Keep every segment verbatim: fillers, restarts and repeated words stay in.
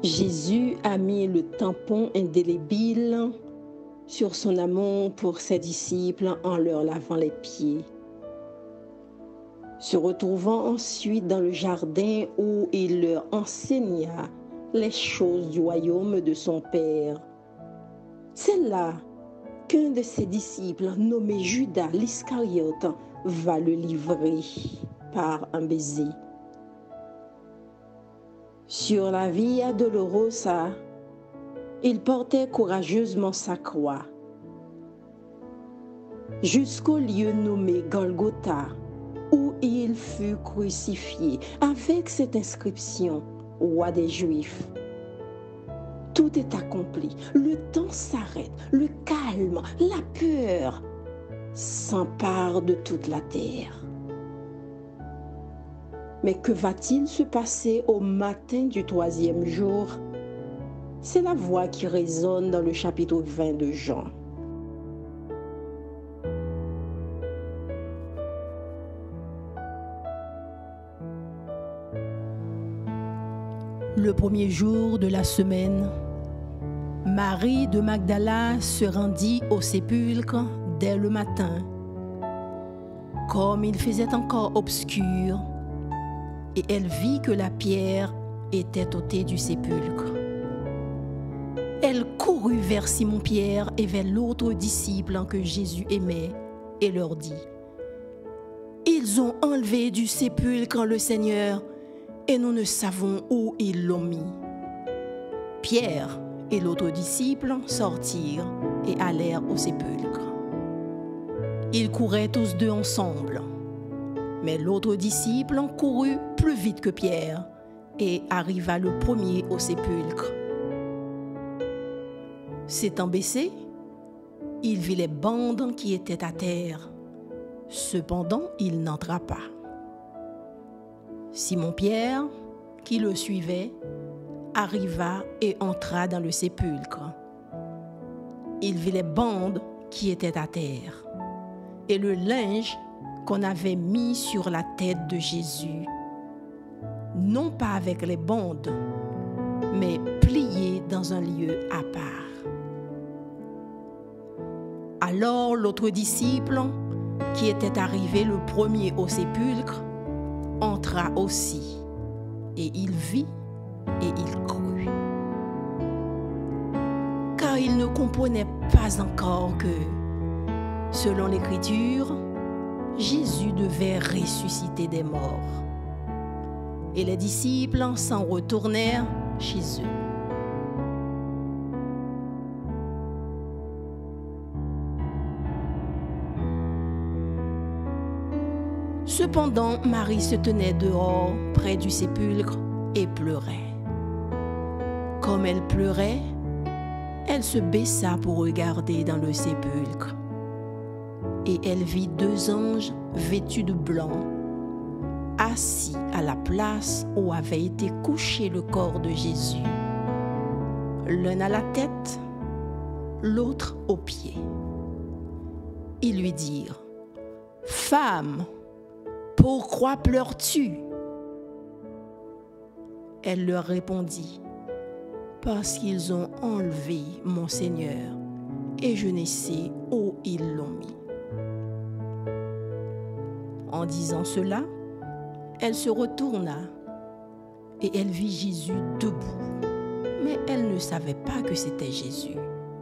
Jésus a mis le tampon indélébile sur son amour pour ses disciples en leur lavant les pieds. Se retrouvant ensuite dans le jardin où il leur enseigna les choses du royaume de son Père, c'est là qu'un de ses disciples, nommé Judas l'Iscariote, va le livrer par un baiser. Sur la Via Dolorosa, il portait courageusement sa croix jusqu'au lieu nommé Golgotha, où il fut crucifié avec cette inscription « Roi des Juifs ». Tout est accompli, le temps s'arrête, le calme, la peur s'emparent de toute la terre. Mais que va-t-il se passer au matin du troisième jour? C'est la voix qui résonne dans le chapitre vingt de Jean. Le premier jour de la semaine, Marie de Magdala se rendit au sépulcre dès le matin, comme il faisait encore obscur, et elle vit que la pierre était ôtée du sépulcre. Elle courut vers Simon-Pierre et vers l'autre disciple que Jésus aimait et leur dit: « Ils ont enlevé du sépulcre le Seigneur, et nous ne savons où ils l'ont mis. » Pierre et l'autre disciple sortirent et allèrent au sépulcre. Ils couraient tous deux ensemble, mais l'autre disciple courut plus vite que Pierre et arriva le premier au sépulcre. S'étant baissé, il vit les bandes qui étaient à terre. Cependant, il n'entra pas. Simon-Pierre, qui le suivait, arriva et entra dans le sépulcre. Il vit les bandes qui étaient à terre et le linge qu'on avait mis sur la tête de Jésus, non pas avec les bandes, mais plié dans un lieu à part. Alors l'autre disciple, qui était arrivé le premier au sépulcre, entra aussi, et il vit et il crut. Car il ne comprenait pas encore que, selon l'Écriture, Jésus devait ressusciter des morts. Et les disciples s'en retournèrent chez eux. Cependant, Marie se tenait dehors, près du sépulcre, et pleurait. Comme elle pleurait, elle se baissa pour regarder dans le sépulcre. Et elle vit deux anges vêtus de blanc, assis à la place où avait été couché le corps de Jésus, l'un à la tête, l'autre aux pieds. Ils lui dirent: « Femme, pourquoi pleures-tu » Elle leur répondit: « Parce qu'ils ont enlevé mon Seigneur, et je ne sais où ils l'ont mis. » En disant cela, elle se retourna, et elle vit Jésus debout, mais elle ne savait pas que c'était Jésus.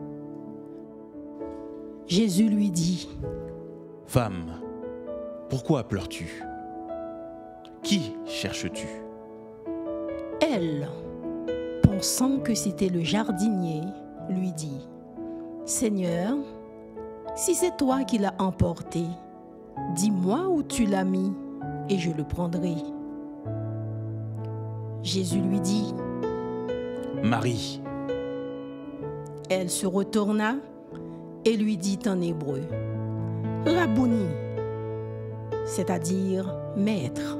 Jésus lui dit: « Femme, pourquoi pleures-tu? Qui cherches-tu » Elle, pensant que c'était le jardinier, lui dit: « Seigneur, si c'est toi qui l'as emporté, dis-moi où tu l'as mis, et je le prendrai. » Jésus lui dit: « Marie. » Elle se retourna et lui dit en hébreu: « Rabouni », c'est-à-dire maître.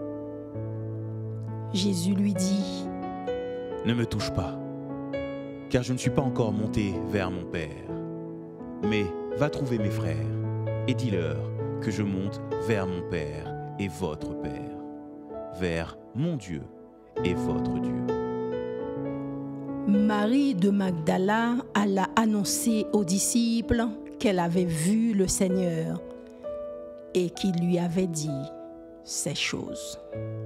Jésus lui dit: « Ne me touche pas, car je ne suis pas encore monté vers mon Père. Mais va trouver mes frères et dis-leur que je monte vers mon Père et votre Père, vers mon Dieu et votre Dieu. » Marie de Magdala alla annoncer aux disciples qu'elle avait vu le Seigneur et qu'il lui avait dit ces choses.